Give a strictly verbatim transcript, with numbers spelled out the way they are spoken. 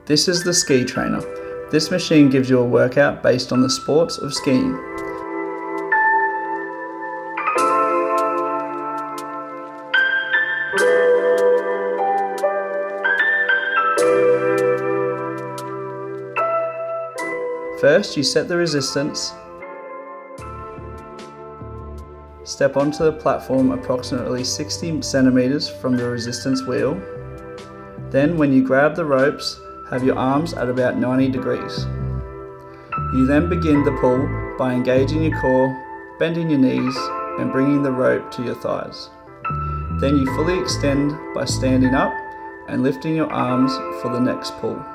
This is the ski trainer. This machine gives you a workout based on the sports of skiing. First, you set the resistance, step onto the platform approximately sixty centimeters from the resistance wheel. Then, when you grab the ropes, have your arms at about ninety degrees. You then begin the pull by engaging your core, bending your knees, and bringing the rope to your thighs. Then you fully extend by standing up and lifting your arms for the next pull.